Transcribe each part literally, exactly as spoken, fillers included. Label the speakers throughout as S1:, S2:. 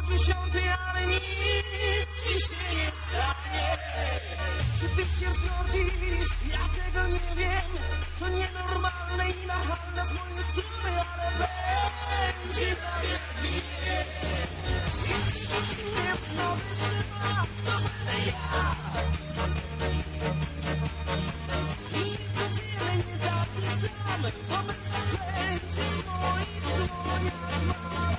S1: dziesiąty, ale nic ci się nie stanie. Czy ty się zgodzisz? Ja tego nie wiem. To nienormalne i nachalne z mojej strony, ale będzie prawie chwilę. Jeśli to ci nie wysyła, to będę ja. I co ciebie nie taki sam, bo bez zaklęci w moich dłoniach ma.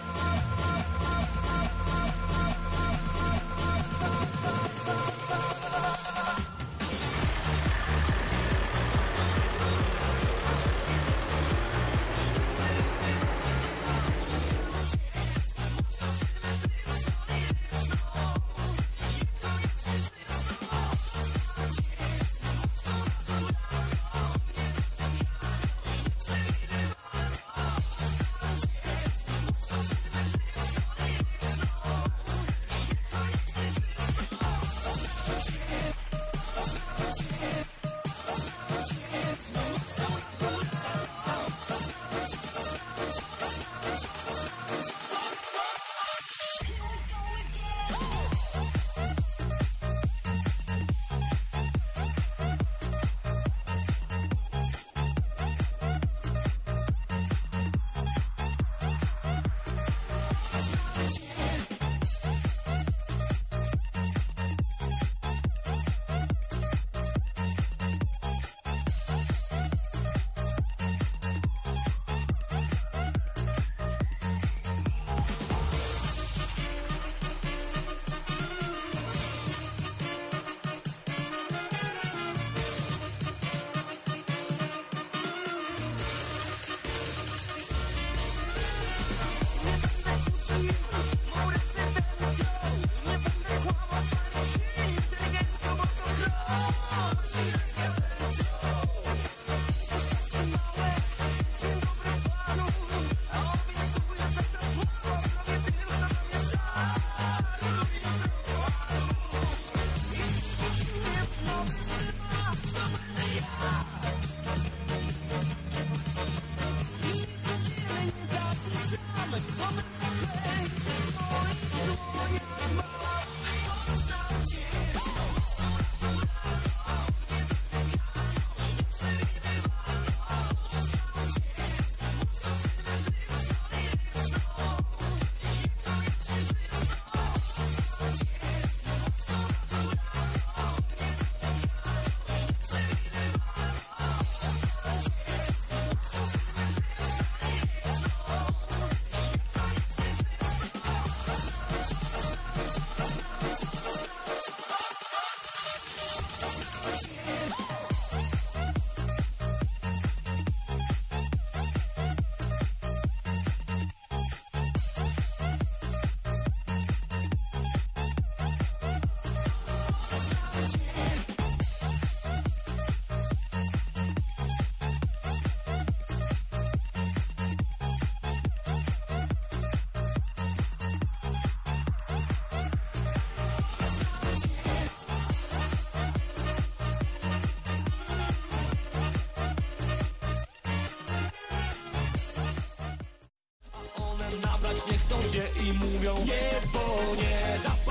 S2: Nabrać nie chcą się i mówią nie, bo nie da.